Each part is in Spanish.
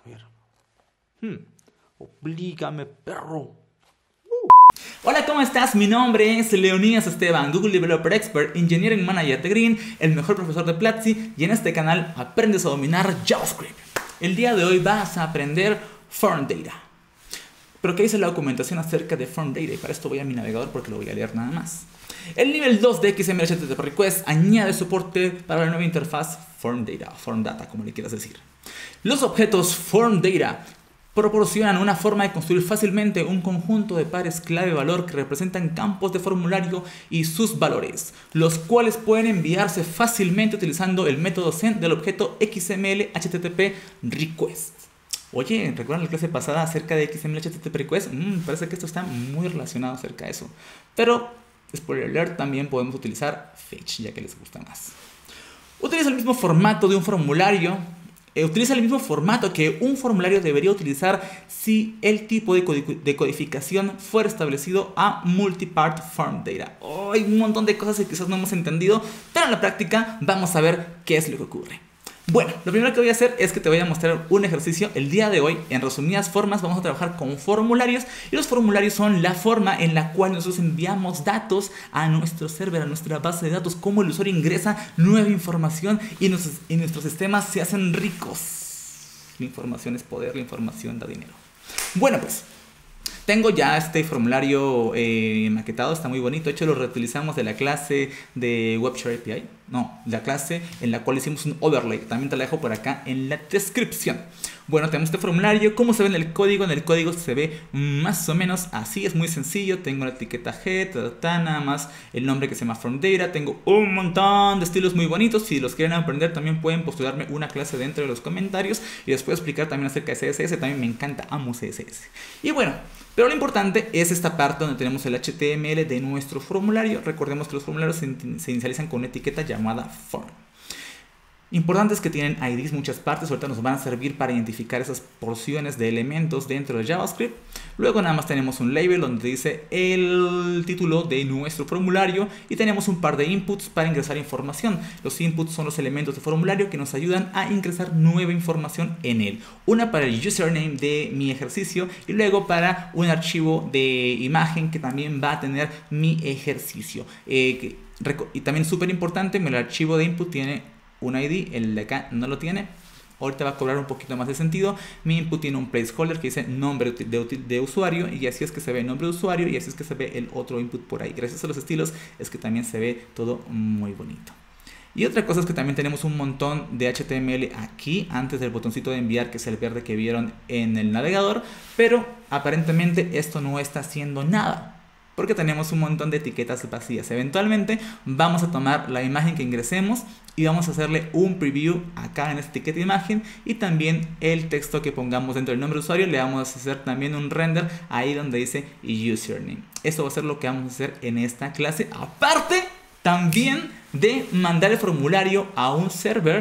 ver. Oblígame, perro. Hola, ¿cómo estás? Mi nombre es Leonidas Esteban, Google Developer Expert, Engineering Manager de Green, el mejor profesor de Platzi, y en este canal aprendes a dominar JavaScript. El día de hoy vas a aprender Form Data. ¿Pero qué dice la documentación acerca de Form Data? Y para esto voy a mi navegador porque lo voy a leer nada más. El nivel 2 de XML HTTP Request añade soporte para la nueva interfaz Form Data, como le quieras decir. Los objetos Form Data proporcionan una forma de construir fácilmente un conjunto de pares clave-valor que representan campos de formulario y sus valores, los cuales pueden enviarse fácilmente utilizando el método send del objeto XML HTTP Request. Oye, ¿recuerdan la clase pasada acerca de XML HTTP Request? Parece que esto está muy relacionado acerca de eso. Pero, spoiler alert, también podemos utilizar fetch, ya que les gusta más. Utiliza el mismo formato de un formulario. Utiliza el mismo formato que un formulario debería utilizar si el tipo de codificación fuera establecido a Multipart Form Data. Hay un montón de cosas que quizás no hemos entendido, pero en la práctica vamos a ver qué es lo que ocurre. Bueno, lo primero que voy a hacer es que te voy a mostrar un ejercicio. El día de hoy, en resumidas formas, vamos a trabajar con formularios. Y los formularios son la forma en la cual nosotros enviamos datos a nuestro server, a nuestra base de datos. Cómo el usuario ingresa nueva información y nuestros sistemas se hacen ricos. La información es poder, la información da dinero. Bueno, pues tengo ya este formulario maquetado, está muy bonito. De hecho, lo reutilizamos de la clase de WebShare API. No, la clase en la cual hicimos un overlay. También te la dejo por acá en la descripción. Bueno, tenemos este formulario. ¿Cómo se ve en el código? En el código se ve más o menos así. Es muy sencillo. Tengo la etiqueta head, nada más el nombre que se llama Form Data. Tengo un montón de estilos muy bonitos. Si los quieren aprender, también pueden postularme una clase dentro de los comentarios. Y les puedo explicar también acerca de CSS. También me encanta, amo CSS. Y bueno, pero lo importante es esta parte donde tenemos el HTML de nuestro formulario. Recordemos que los formularios se inicializan con una etiqueta llamada form. Importante es que tienen IDs muchas partes. Ahorita nos van a servir para identificar esas porciones de elementos dentro de JavaScript. Luego nada más tenemos un label donde dice el título de nuestro formulario y tenemos un par de inputs para ingresar información. Los inputs son los elementos de formulario que nos ayudan a ingresar nueva información en él. Una para el username de mi ejercicio y luego para un archivo de imagen que también va a tener mi ejercicio. Y también súper importante, el archivo de input tiene un ID, el de acá no lo tiene. Ahorita va a cobrar un poquito más de sentido. Mi input tiene un placeholder que dice nombre de usuario y así es que se ve el nombre de usuario y así es que se ve el otro input por ahí. Gracias a los estilos es que también se ve todo muy bonito. Y otra cosa es que también tenemos un montón de HTML aquí antes del botoncito de enviar, que es el verde que vieron en el navegador, pero aparentemente esto no está haciendo nada porque tenemos un montón de etiquetas vacías. Eventualmente vamos a tomar la imagen que ingresemos y vamos a hacerle un preview acá en esta etiqueta de imagen y también el texto que pongamos dentro del nombre de usuario le vamos a hacer también un render ahí donde dice username. Eso va a ser lo que vamos a hacer en esta clase, aparte también de mandar el formulario a un server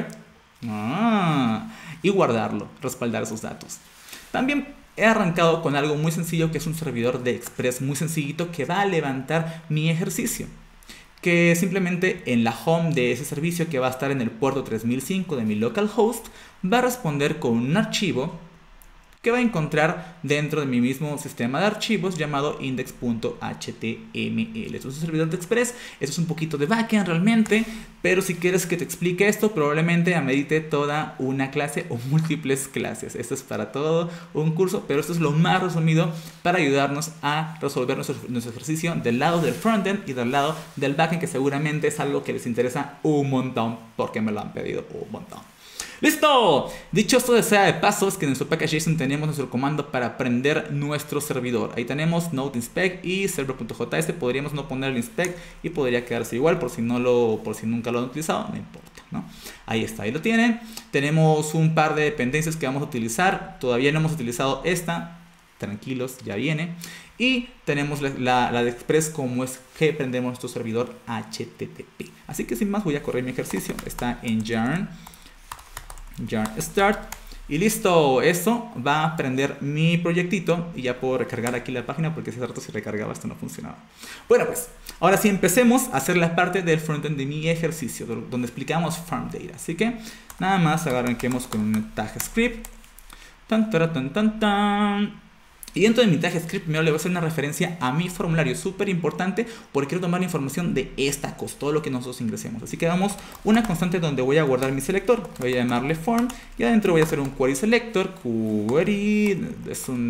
y guardarlo, respaldar esos datos. También he arrancado con algo muy sencillo que es un servidor de Express muy sencillito que va a levantar mi ejercicio. Que simplemente en la home de ese servicio que va a estar en el puerto 3005 de mi localhost va a responder con un archivo que va a encontrar dentro de mi mismo sistema de archivos llamado index.html. Esto es un servidor de Express, esto es un poquito de backend realmente, pero si quieres que te explique esto, probablemente amerite toda una clase o múltiples clases. Esto es para todo un curso, pero esto es lo más resumido para ayudarnos a resolver nuestro ejercicio del lado del frontend y del lado del backend, que seguramente es algo que les interesa un montón porque me lo han pedido un montón. ¡Listo! Dicho esto, sea de paso, es que en nuestro package.json tenemos nuestro comando para prender nuestro servidor. Ahí tenemos node inspect y server.js. Podríamos no poner el inspect y podría quedarse igual por si nunca lo han utilizado, no importa, ¿no? Ahí está, ahí lo tienen. Tenemos un par de dependencias que vamos a utilizar. Todavía no hemos utilizado esta. Tranquilos, ya viene. Y tenemos la de Express, como es que prendemos nuestro servidor HTTP. Así que sin más voy a correr mi ejercicio. Está en yarn start y listo. Esto va a prender mi proyectito y ya puedo recargar aquí la página porque hace rato si recargaba esto no funcionaba. Bueno, pues ahora sí empecemos a hacer la parte del frontend de mi ejercicio donde explicamos Form Data. Así que nada más arranquemos con un tag script Tan, tara, tan, tan, tan. Y dentro de mi tag script me le voy a hacer una referencia a mi formulario, súper importante, porque quiero tomar la información de esta cosa, todo lo que nosotros ingresemos. Así que damos una constante donde voy a guardar mi selector. Voy a llamarle form y adentro voy a hacer un query selector. Query es un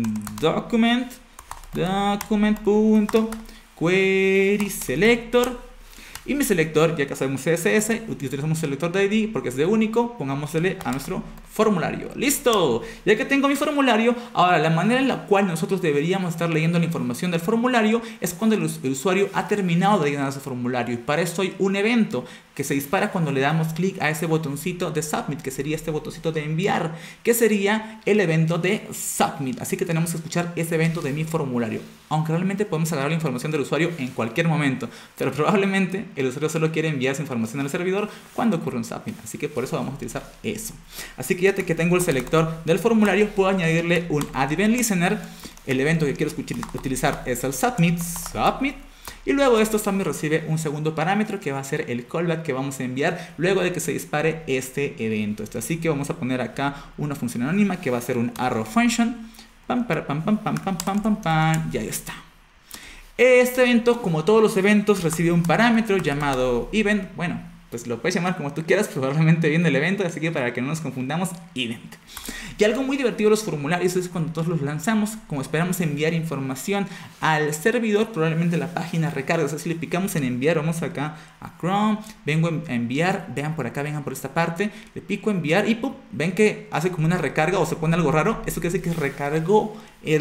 document.query selector. Y mi selector, ya que sabemos CSS, utilizamos selector de ID porque es de único, pongámosle a nuestro formulario. ¡Listo! Ya que tengo mi formulario, ahora la manera en la cual nosotros deberíamos estar leyendo la información del formulario es cuando el usuario ha terminado de llenar su formulario. Y para eso hay un evento que se dispara cuando le damos clic a ese botoncito de Submit, que sería este botoncito de enviar, que sería el evento de Submit. Así que tenemos que escuchar ese evento de mi formulario. Aunque realmente podemos agarrar la información del usuario en cualquier momento, pero probablemente el usuario solo quiere enviar esa información al servidor cuando ocurre un Submit. Así que por eso vamos a utilizar eso. Así que ya que tengo el selector del formulario, puedo añadirle un add event listener. El evento que quiero utilizar es el submit. Y luego de esto Submit recibe un segundo parámetro que va a ser el callback que vamos a enviar luego de que se dispare este evento. Así que vamos a poner acá una función anónima que va a ser un arrow function. Pam, pam, pam, pam, pam, pam, pam, pam, pam, y ahí está. Este evento, como todos los eventos, recibe un parámetro llamado event. Bueno, pues lo puedes llamar como tú quieras, probablemente viene el evento, así que para que no nos confundamos, event. Y algo muy divertido de los formularios es cuando todos los lanzamos, como esperamos enviar información al servidor, probablemente la página recarga. O sea, si le picamos en enviar, vamos acá a Chrome, vengo a enviar, vean por acá, vengan por esta parte, le pico enviar y ¡pum! Ven que hace como una recarga o se pone algo raro. Eso quiere decir que recargó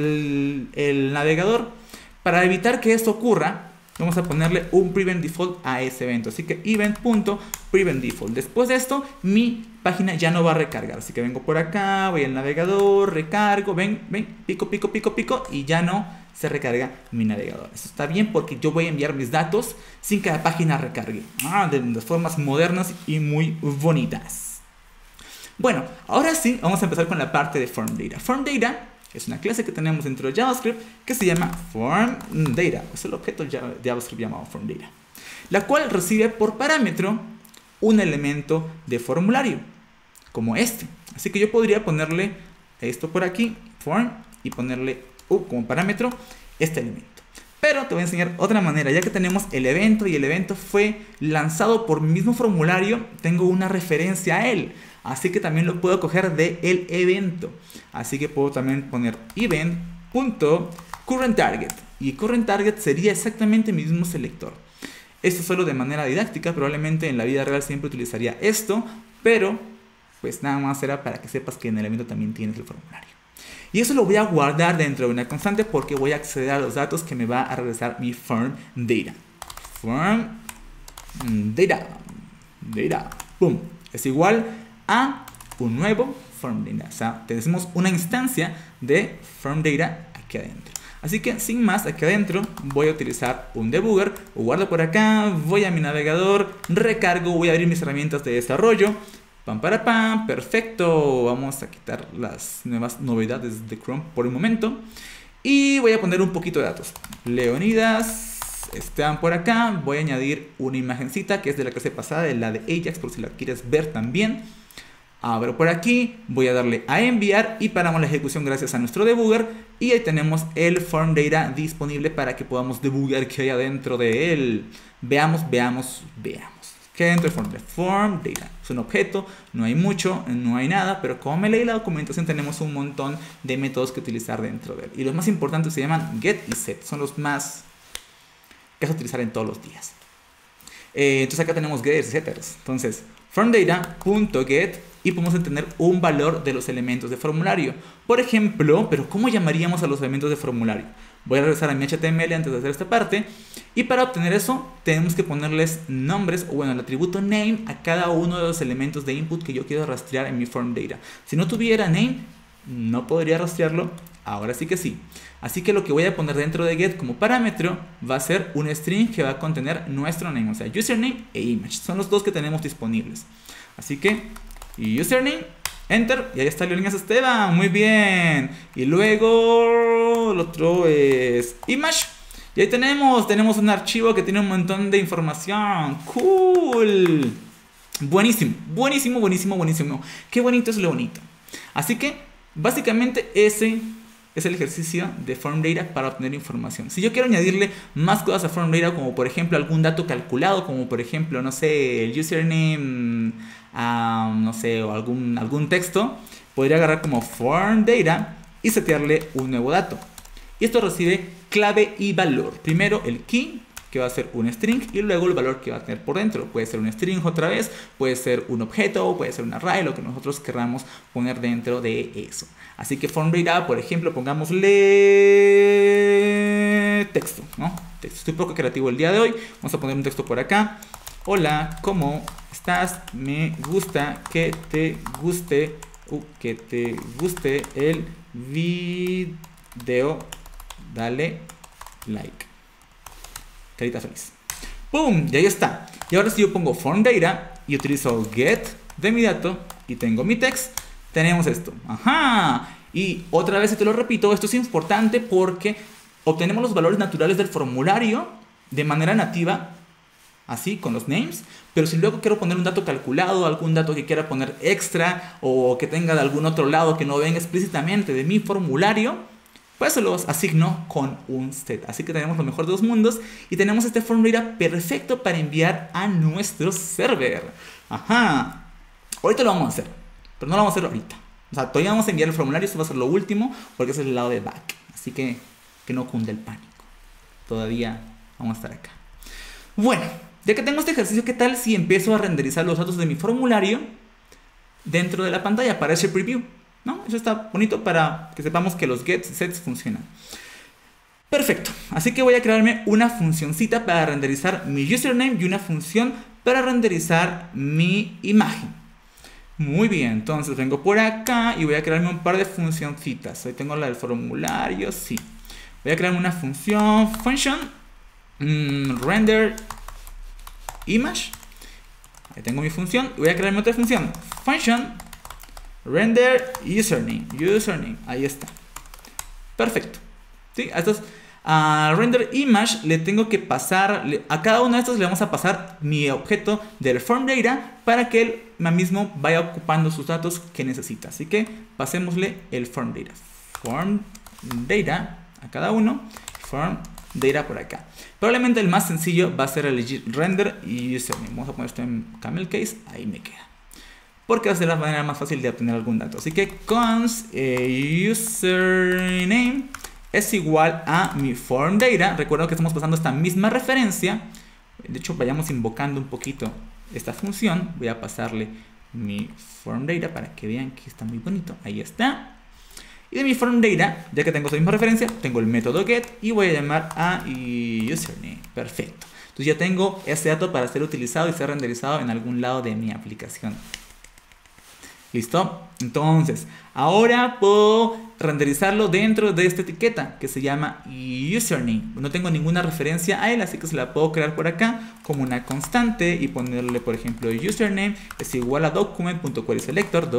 el navegador. Para evitar que esto ocurra, vamos a ponerle un prevent default a ese evento. Así que event.prevent default. Después de esto, mi página ya no va a recargar. Así que vengo por acá, voy al navegador, recargo, ven, pico, pico, pico, pico, y ya no se recarga mi navegador. Eso está bien porque yo voy a enviar mis datos sin que la página recargue. De formas modernas y muy bonitas. Bueno, ahora sí, vamos a empezar con la parte de form data. Form data es una clase que tenemos dentro de JavaScript que se llama FormData. Es el objeto de JavaScript llamado FormData, la cual recibe por parámetro un elemento de formulario, como este. Así que yo podría ponerle esto por aquí, form, y ponerle como parámetro este elemento. Pero te voy a enseñar otra manera, ya que tenemos el evento y el evento fue lanzado por mi mismo formulario, tengo una referencia a él. Así que también lo puedo coger del evento. Así que puedo también poner event.currentTarget. Y currentTarget sería exactamente mi mismo selector. Esto solo de manera didáctica. Probablemente en la vida real siempre utilizaría esto. Pero pues nada más era para que sepas que en el evento también tienes el formulario. Y eso lo voy a guardar dentro de una constante porque voy a acceder a los datos que me va a regresar mi FormData. FormData. Boom. Es igual a un nuevo FormData. O sea, tenemos una instancia de FormData aquí adentro. Así que sin más, aquí adentro voy a utilizar un debugger. Lo guardo por acá, voy a mi navegador, recargo, voy a abrir mis herramientas de desarrollo. Pam, para, pam, perfecto. Vamos a quitar las nuevas novedades de Chrome por un momento. Y voy a poner un poquito de datos. Leonidas están por acá. Voy a añadir una imagencita que es de la clase pasada, de la de Ajax, por si la quieres ver también. Abro por aquí, voy a darle a enviar y paramos la ejecución gracias a nuestro debugger. Y ahí tenemos el FormData disponible para que podamos debugar qué hay adentro de él. Veamos. ¿Qué hay dentro del FormData? Es un objeto, no hay mucho, no hay nada, pero como me leí la documentación tenemos un montón de métodos que utilizar dentro de él. Y los más importantes se llaman get y set, son los más que vas a utilizar en todos los días. Entonces acá tenemos getters y setters. Entonces, FormData.get y podemos obtener un valor de los elementos de formulario. Por ejemplo, pero ¿cómo llamaríamos a los elementos de formulario? Voy a regresar a mi HTML antes de hacer esta parte. Y para obtener eso, tenemos que ponerles nombres, o bueno, el atributo name a cada uno de los elementos de input que yo quiero rastrear en mi FormData. Si no tuviera name, no podría rastrearlo. Ahora sí que sí. Así que lo que voy a poner dentro de get como parámetro va a ser un string que va a contener nuestro name, o sea, username e image. Son los dos que tenemos disponibles. Así que username, enter, y ahí está Leonidas Esteban, muy bien. Y luego el otro es image. Y ahí tenemos un archivo que tiene un montón de información. Cool. Buenísimo. Qué bonito es lo bonito. Así que Básicamente ese es el ejercicio de form data para obtener información. Si yo quiero añadirle más cosas a form data, como por ejemplo algún dato calculado, como por ejemplo, no sé, el username, no sé, o algún texto, podría agarrar como form data y setearle un nuevo dato. Y esto recibe clave y valor. Primero el key, que va a ser un string, y luego el valor que va a tener por dentro. Puede ser un string otra vez, puede ser un objeto, puede ser un array, lo que nosotros queramos poner dentro de eso. Así que form data, por ejemplo, pongámosle texto, ¿no? Texto. Estoy un poco creativo el día de hoy. Vamos a poner un texto por acá. Hola, ¿cómo estás? Me gusta que te guste el video. Dale like. Carita feliz. ¡Pum! Y ahí está. Y ahora si yo pongo form data y utilizo get de mi dato y tengo mi text, tenemos esto. ¡Ajá! Y otra vez, si te lo repito, esto es importante porque obtenemos los valores naturales del formulario de manera nativa, así, con los names. Pero si luego quiero poner un dato calculado, algún dato que quiera poner extra o que tenga de algún otro lado que no venga explícitamente de mi formulario, pues se los asigno con un set. Así que tenemos lo mejor de dos mundos y tenemos este form data perfecto para enviar a nuestro server. Ajá. Ahorita lo vamos a hacer, pero no lo vamos a hacer ahorita. O sea, todavía vamos a enviar el formulario, esto va a ser lo último porque ese es el lado de back. Así que no cunde el pánico. Todavía vamos a estar acá. Bueno, ya que tengo este ejercicio, ¿qué tal si empiezo a renderizar los datos de mi formulario dentro de la pantalla para ese preview? ¿No? Eso está bonito para que sepamos que los gets y sets funcionan. Perfecto. Así que voy a crearme una funcioncita para renderizar mi username y una función para renderizar mi imagen. Muy bien, entonces vengo por acá y voy a crearme un par de funcioncitas. Ahí tengo la del formulario, sí. Voy a crearme una función render image. Ahí tengo mi función. Voy a crearme otra función render username. Ahí está. Perfecto. ¿Sí? A render image le tengo que pasar, a cada uno de estos le vamos a pasar mi objeto del form data para que él mismo vaya ocupando sus datos que necesita. Así que pasémosle el form data. Form data a cada uno. Form data por acá. Probablemente el más sencillo va a ser el render username. Vamos a poner esto en camel case. Ahí me queda. Porque va a ser la manera más fácil de obtener algún dato. Así que const username es igual a mi form data. Recuerdo que estamos pasando esta misma referencia. De hecho, vayamos invocando un poquito esta función. Voy a pasarle mi form data para que vean que está muy bonito. Ahí está. Y de mi form data, ya que tengo esa misma referencia, tengo el método get y voy a llamar a username. Perfecto. Entonces ya tengo ese dato para ser utilizado y ser renderizado en algún lado de mi aplicación. ¿Listo? Entonces, ahora puedo renderizarlo dentro de esta etiqueta que se llama username. No tengo ninguna referencia a él, así que se la puedo crear por acá como una constante y ponerle, por ejemplo, username es igual a document.querySelector,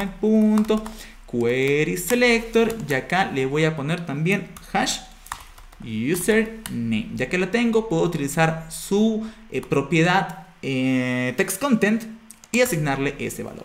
document.querySelector, y acá le voy a poner también hash username. Ya que la tengo, puedo utilizar su propiedad textContent y asignarle ese valor.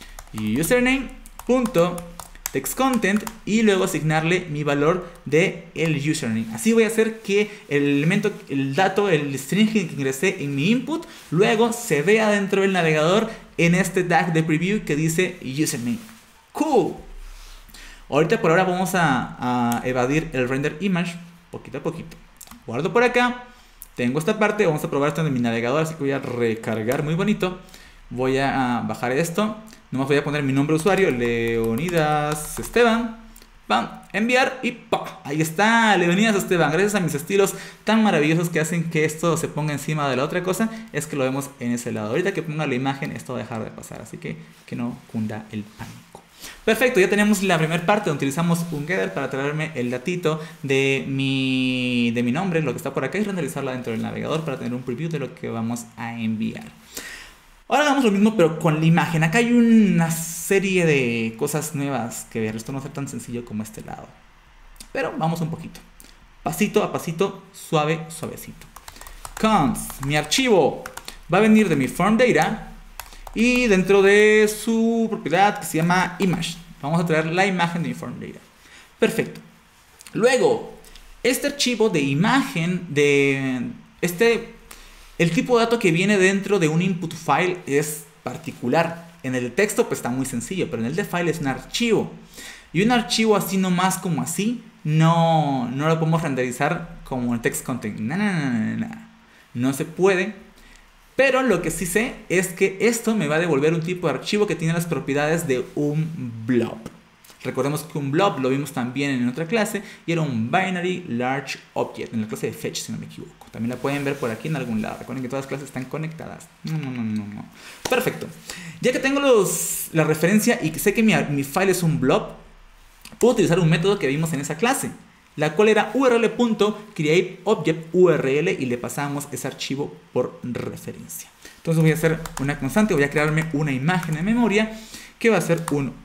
Username.textContent y luego asignarle mi valor de el username. Así voy a hacer que el elemento, el dato, el string que ingresé en mi input, luego se vea dentro del navegador en este tag de preview que dice username. Cool. Ahorita por ahora vamos a evadir el render image poquito a poquito. Guardo por acá. Tengo esta parte. Vamos a probar esto en mi navegador. Así que voy a recargar muy bonito. Voy a bajar esto. Nomás voy a poner mi nombre de usuario, Leonidas Esteban. ¡Pam! Enviar y ¡pam! Ahí está, Leonidas Esteban. Gracias a mis estilos tan maravillosos que hacen que esto se ponga encima de la otra cosa, es que lo vemos en ese lado. Ahorita que ponga la imagen, esto va a dejar de pasar. Así que no cunda el pánico. Perfecto, ya tenemos la primera parte donde utilizamos un getter para traerme el datito de mi nombre, lo que está por acá, y renderizarla dentro del navegador para tener un preview de lo que vamos a enviar. Ahora hagamos lo mismo pero con la imagen. Acá hay una serie de cosas nuevas que ver. Esto no va a ser tan sencillo como este lado. Pero vamos un poquito. Pasito a pasito, suave, suavecito. Const, mi archivo va a venir de mi form data y dentro de su propiedad que se llama image. Vamos a traer la imagen de mi form data. Perfecto. Luego, este archivo de imagen, el tipo de dato que viene dentro de un input file es particular. En el texto pues está muy sencillo, pero en el de file es un archivo. Y un archivo así nomás como así, no lo podemos renderizar como el text content. No se puede. Pero lo que sí sé es que esto me va a devolver un tipo de archivo que tiene las propiedades de un blob. Recordemos que un blob lo vimos también en otra clase y era un binary large object, en la clase de fetch si no me equivoco. También la pueden ver por aquí en algún lado. Recuerden que todas las clases están conectadas. No. Perfecto. Ya que tengo la referencia y que sé que mi file es un blob, puedo utilizar un método que vimos en esa clase, la cual era url.createObjectURL y le pasamos ese archivo por referencia. Entonces voy a hacer una constante, voy a crearme una imagen en memoria que va a ser un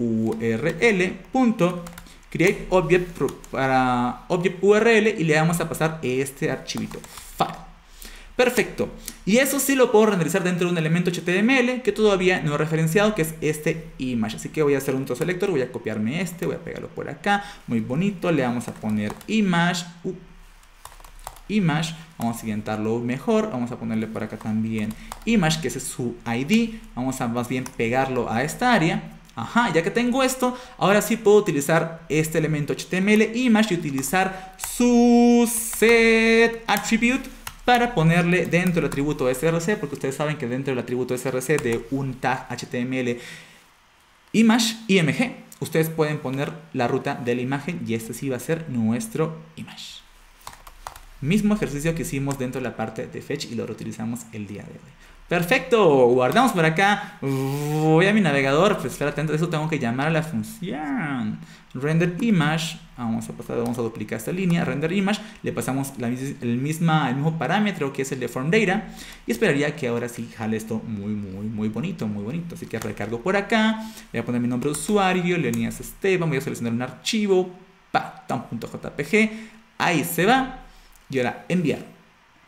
url.createObject para objectURL y le vamos a pasar este archivito file. Perfecto. Y eso sí lo puedo renderizar dentro de un elemento HTML que todavía no he referenciado, que es este image. Así que voy a hacer un selector, voy a copiarme voy a pegarlo por acá. Muy bonito. Le vamos a poner image. Image. Vamos a siguientarlo mejor. Vamos a ponerle por acá también image, que ese es su ID. Vamos a más bien pegarlo a esta área. Ajá, ya que tengo esto, ahora sí puedo utilizar este elemento HTML image y utilizar su set attribute para ponerle dentro del atributo src, porque ustedes saben que dentro del atributo src de un tag HTML img, ustedes pueden poner la ruta de la imagen y este sí va a ser nuestro image. Mismo ejercicio que hicimos dentro de la parte de fetch y lo reutilizamos el día de hoy. Perfecto, guardamos por acá, voy a mi navegador, pues espérate, antes de eso tengo que llamar a la función render image, vamos a duplicar esta línea, render image, le pasamos el mismo parámetro que es el de form data y esperaría que ahora sí jale esto muy bonito, así que recargo por acá, voy a poner mi nombre de usuario, Leonidas Esteban, voy a seleccionar un archivo, tom.jpg, ahí se va y ahora enviar.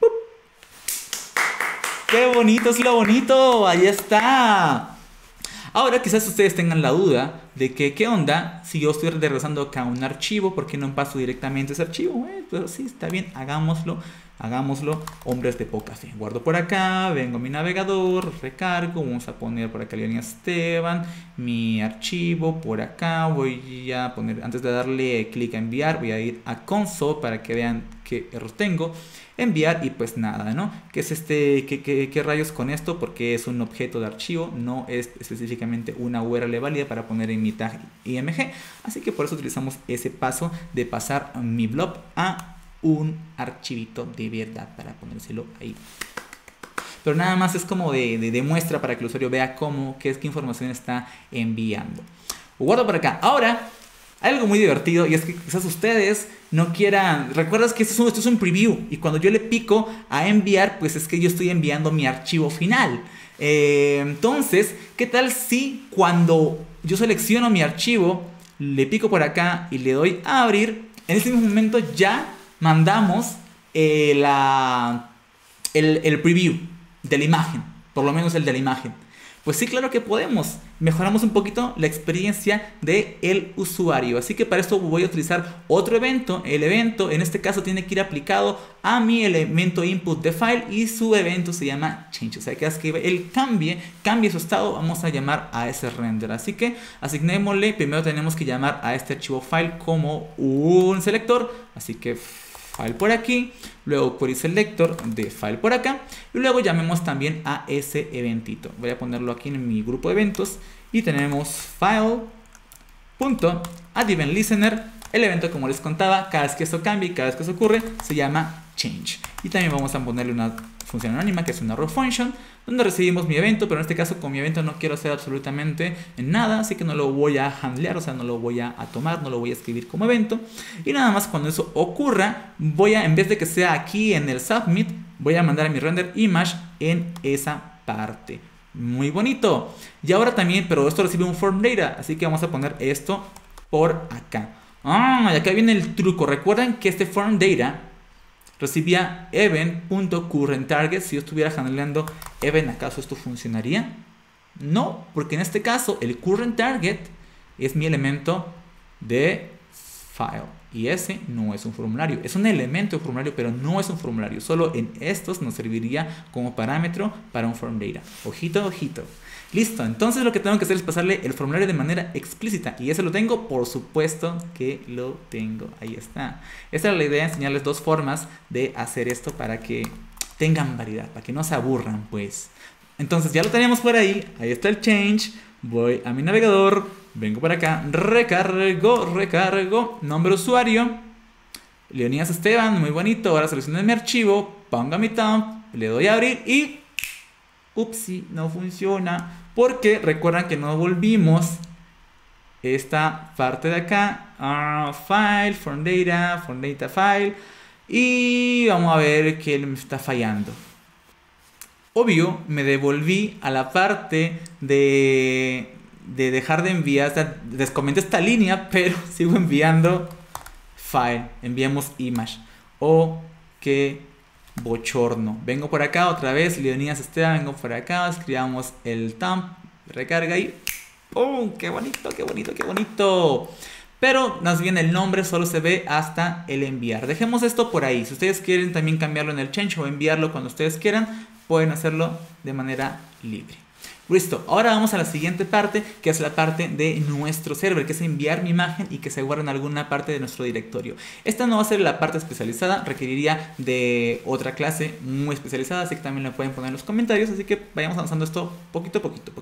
¡Qué bonito es lo bonito! ¡Ahí está! Ahora quizás ustedes tengan la duda de que qué onda si yo estoy regresando acá a un archivo, ¿por qué no paso directamente ese archivo? Pues sí, está bien, hagámoslo, hombres de poca fe. Guardo por acá, vengo a mi navegador, recargo, vamos a poner por acá Leonidas Esteban, mi archivo, por acá voy a poner, antes de darle clic a enviar, voy a ir a console para que vean qué error tengo. Enviar y pues nada, ¿no? ¿Qué es qué rayos con esto? Porque es un objeto de archivo, no es específicamente una URL válida para poner en mi tag img. Así que por eso utilizamos ese paso de pasar mi blob a un archivito de verdad para ponérselo ahí. Pero nada más es como de muestra para que el usuario vea qué información está enviando. Guardo por acá. Ahora, hay algo muy divertido y es que quizás ustedes no quieran... Recuerdas que esto es un preview y cuando yo le pico a enviar, pues es que yo estoy enviando mi archivo final. Entonces, ¿qué tal si cuando yo selecciono mi archivo, le pico por acá y le doy a abrir, en ese mismo momento ya mandamos el preview de la imagen, por lo menos el de la imagen? Pues sí, claro que podemos. Mejoramos un poquito la experiencia del usuario. Así que para esto voy a utilizar otro evento. El evento en este caso tiene que ir aplicado a mi elemento input de file y su evento se llama change. O sea que haz que él cambie su estado, vamos a llamar a ese render. Así que asignémosle, primero tenemos que llamar a este archivo file como un selector. Así que file por aquí, luego query selector de file por acá y luego llamemos también a ese eventito. Voy a ponerlo aquí en mi grupo de eventos y tenemos file.addEventListener. El evento, como les contaba, cada vez que esto cambie, cada vez que eso ocurre, se llama change. Y también vamos a ponerle una función anónima que es una raw function donde recibimos mi evento, pero en este caso con mi evento no quiero hacer absolutamente nada, así que no lo voy a handlear, o sea, no lo voy a tomar, no lo voy a escribir como evento. Y nada más cuando eso ocurra, en vez de que sea aquí en el submit, voy a mandar a mi render image en esa parte. Muy bonito. Y ahora también, pero esto recibe un form data, así que vamos a poner esto por acá. Y acá viene el truco. Recuerden que este form data recibía event.currentTarget. Si yo estuviera handleando event, ¿acaso esto funcionaría? No, porque en este caso el currentTarget es mi elemento de file. Y ese no es un formulario. Es un elemento de formulario, pero no es un formulario. Solo en estos nos serviría como parámetro para un form data. Ojito, ojito. Listo, entonces lo que tengo que hacer es pasarle el formulario de manera explícita. ¿Y ese lo tengo? Por supuesto que lo tengo. Ahí está. Esta era la idea, enseñarles dos formas de hacer esto para que tengan variedad, para que no se aburran, pues. Entonces ya lo tenemos por ahí. Ahí está el change. Voy a mi navegador. Vengo por acá. Recargo. Nombre de usuario. Leonidas Esteban. Muy bonito. Ahora selecciono mi archivo. Pongo mi thumb. Le doy a abrir y... Upsi, no funciona. Porque recuerdan que no volvimos esta parte de acá. File, form data file. Y vamos a ver que me está fallando. Obvio, me devolví a la parte de dejar de enviar. O sea, descomenté esta línea, pero sigo enviando file. Enviamos image. Oh, qué bochorno. Vengo por acá otra vez. Leonidas Esteban, vengo por acá. Escribamos el thumb. Recarga y ¡pum! ¡Qué bonito, qué bonito, qué bonito! Pero más bien el nombre solo se ve hasta el enviar. Dejemos esto por ahí. Si ustedes quieren también cambiarlo en el change o enviarlo cuando ustedes quieran, pueden hacerlo de manera libre. Listo, ahora vamos a la siguiente parte, que es la parte de nuestro server, que es enviar mi imagen y que se guarde en alguna parte de nuestro directorio. Esta no va a ser la parte especializada, requeriría de otra clase muy especializada, así que también la pueden poner en los comentarios, así que vayamos avanzando esto poquito a poquito.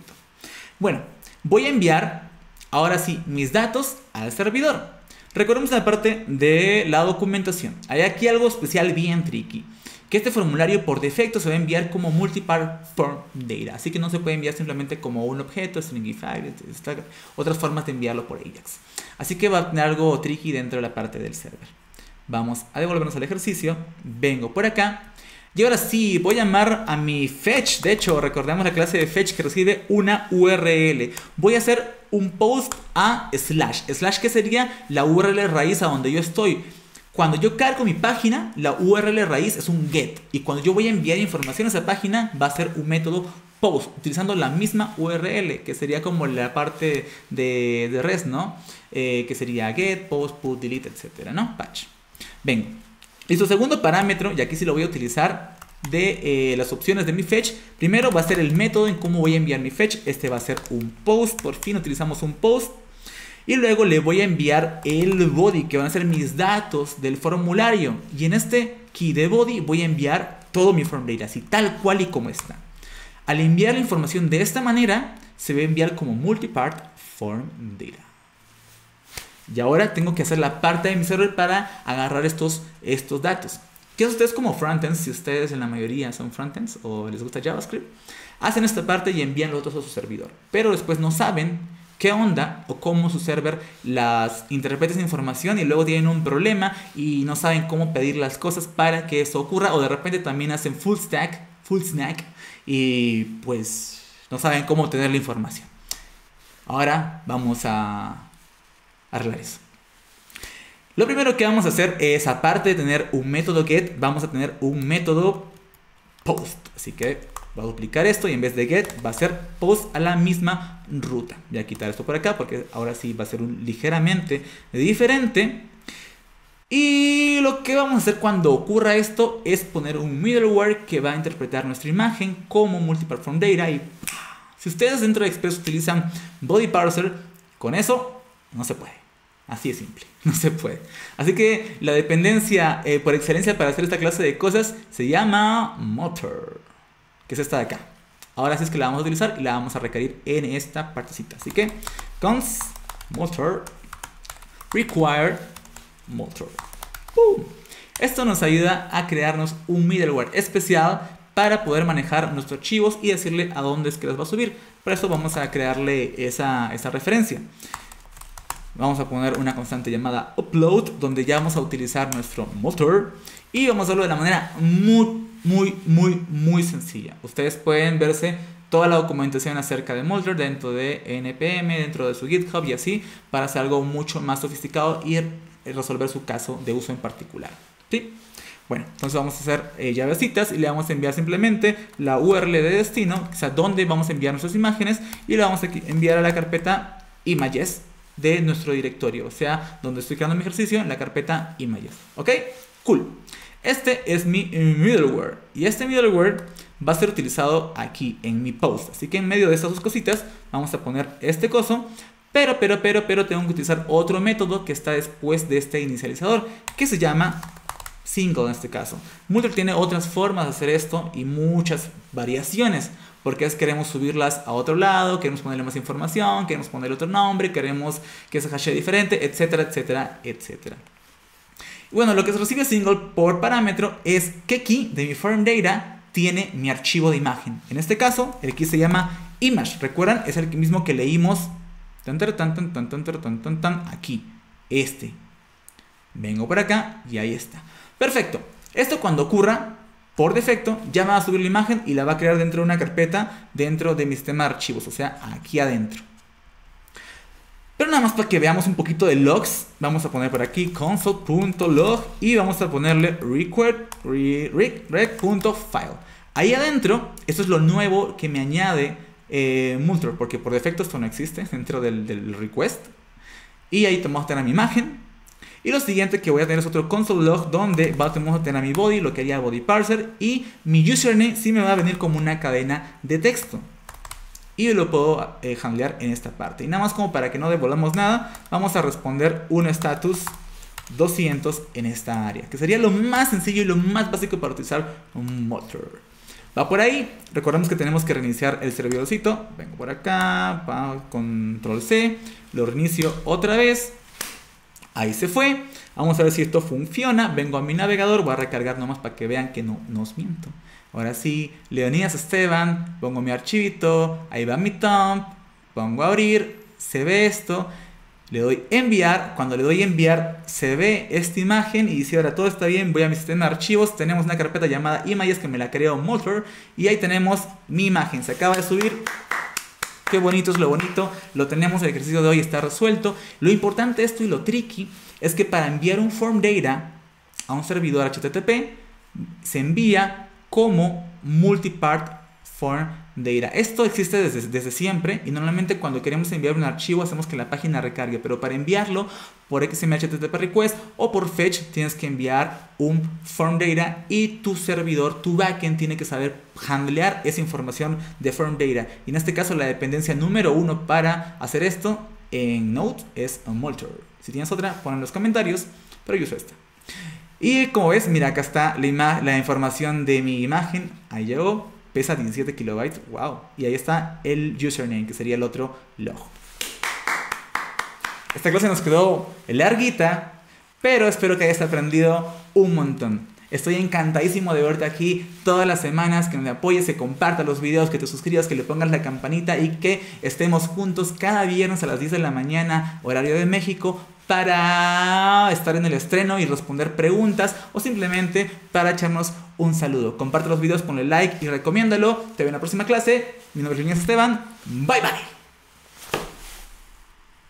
Bueno, voy a enviar ahora sí mis datos al servidor. Recordemos la parte de la documentación. Hay aquí algo especial bien tricky. Que este formulario por defecto se va a enviar como multipart form data. Así que no se puede enviar simplemente como un objeto, stringify, otras formas de enviarlo por Ajax. Así que va a tener algo tricky dentro de la parte del server. Vamos a devolvernos al ejercicio. Vengo por acá. Y ahora sí, voy a llamar a mi fetch. De hecho, recordemos la clase de fetch que recibe una URL. Voy a hacer un post a slash. Slash que sería la URL raíz a donde yo estoy. Cuando yo cargo mi página, la URL raíz es un get. Y cuando yo voy a enviar información a esa página, va a ser un método post, utilizando la misma URL, que sería como la parte de REST, ¿no? Que sería get, post, put, delete, etcétera, ¿no? Patch. Vengo. Listo, segundo parámetro, y aquí sí lo voy a utilizar de las opciones de mi fetch. Primero va a ser el método en cómo voy a enviar mi fetch. Este va a ser un post. Por fin utilizamos un post. Y luego le voy a enviar el body, que van a ser mis datos del formulario. Y en este key de body voy a enviar todo mi form data, así tal cual y como está. Al enviar la información de esta manera, se va a enviar como multipart form data. Y ahora tengo que hacer la parte de mi server para agarrar estos datos. ¿Qué hacen ustedes como frontends? Si ustedes en la mayoría son frontends o les gusta JavaScript, hacen esta parte y envían los datos a su servidor. Pero después no saben qué onda o cómo su server las interpreta esa información y luego tienen un problema y no saben cómo pedir las cosas para que eso ocurra, o de repente también hacen full stack y pues no saben cómo obtener la información. Ahora vamos a arreglar eso. Lo primero que vamos a hacer es, aparte de tener un método get, vamos a tener un método post. Así que voy a duplicar esto y en vez de get va a ser post a la misma ruta. Voy a quitar esto por acá porque ahora sí va a ser ligeramente diferente. Y lo que vamos a hacer cuando ocurra esto es poner un middleware que va a interpretar nuestra imagen como multipart form data. Y si ustedes dentro de Express utilizan body parser, con eso no se puede. Así de simple, no se puede. Así que la dependencia por excelencia para hacer esta clase de cosas se llama motor, que es esta de acá. Ahora sí es que la vamos a utilizar y la vamos a requerir en esta partecita. Así que const motor require motor. Esto nos ayuda a crearnos un middleware especial para poder manejar nuestros archivos y decirle a dónde es que los va a subir. Para eso vamos a crearle esa referencia. Vamos a poner una constante llamada upload, donde ya vamos a utilizar nuestro motor y vamos a hacerlo de la manera muy sencilla. Ustedes pueden verse toda la documentación acerca de motor dentro de NPM, dentro de su GitHub y así, para hacer algo mucho más sofisticado y resolver su caso de uso en particular. ¿Sí? Bueno, entonces vamos a hacer llavecitas y le vamos a enviar simplemente la URL de destino, o sea, donde vamos a enviar nuestras imágenes, y le vamos a enviar a la carpeta images de nuestro directorio, o sea, donde estoy creando mi ejercicio, en la carpeta images. ¿Ok? Cool. Este es mi middleware y este middleware va a ser utilizado aquí en mi post. Así que en medio de estas dos cositas vamos a poner este coso, pero tengo que utilizar otro método que está después de este inicializador, que se llama single en este caso. Moodle tiene otras formas de hacer esto y muchas variaciones, porque queremos subirlas a otro lado, queremos ponerle más información, queremos ponerle otro nombre, queremos que se hashee diferente, etcétera, etcétera, etcétera. Bueno, lo que se recibe single por parámetro es qué key de mi form data tiene mi archivo de imagen. En este caso, el key se llama image. ¿Recuerdan? Es el mismo que leímos aquí. Este. Vengo por acá y ahí está. Perfecto. Esto cuando ocurra, por defecto, ya va a subir la imagen y la va a crear dentro de una carpeta dentro de mi sistema de archivos, o sea, aquí adentro. Pero nada más para que veamos un poquito de logs, vamos a poner por aquí console.log y vamos a ponerle rec.file. Ahí adentro, esto es lo nuevo que me añade Moodle, porque por defecto esto no existe dentro del request. Y ahí vamos a tener mi imagen. Y lo siguiente que voy a tener es otro console log donde vamos a tener mi body, lo que haría el body parser, y mi username sí me va a venir como una cadena de texto. Y lo puedo handlear en esta parte. Y nada más como para que no devolvamos nada, vamos a responder un status 200 en esta área, que sería lo más sencillo y lo más básico para utilizar un motor. Va por ahí. Recordemos que tenemos que reiniciar el servidorcito. Vengo por acá, control C, lo reinicio otra vez. Ahí se fue. Vamos a ver si esto funciona. Vengo a mi navegador, voy a recargar nomás para que vean que no os miento. Ahora sí, Leonidas Esteban, pongo mi archivito, ahí va mi dump, pongo a abrir, se ve esto, le doy enviar, cuando le doy enviar se ve esta imagen y si ahora todo está bien, voy a mi sistema de archivos, tenemos una carpeta llamada images que me la creó Moodle y ahí tenemos mi imagen, se acaba de subir. Qué bonito es lo bonito, lo tenemos, el ejercicio de hoy está resuelto. Lo importante de esto y lo tricky es que para enviar un form data a un servidor HTTP se envía como multipart form data. Esto existe desde siempre y normalmente cuando queremos enviar un archivo hacemos que la página recargue, pero para enviarlo por XML HTTP request o por fetch tienes que enviar un form data y tu servidor, tu backend tiene que saber handlear esa información de form data. Y en este caso la dependencia número 1 para hacer esto en Node es Moodle. Si tienes otra, pon en los comentarios, pero yo uso esta. Y como ves, mira, acá está la información de mi imagen. Ahí llegó, pesa 17 kilobytes, wow. Y ahí está el username, que sería el otro log. Esta clase nos quedó larguita, pero espero que hayas aprendido un montón. Estoy encantadísimo de verte aquí todas las semanas, que me apoyes, que compartas los videos, que te suscribas, que le pongas la campanita y que estemos juntos cada viernes a las 10 de la mañana, horario de México, para estar en el estreno y responder preguntas o simplemente para echarnos un saludo. Comparte los videos, ponle like y recomiéndalo. Te veo en la próxima clase. Mi nombre es Leonidas Esteban. Bye bye.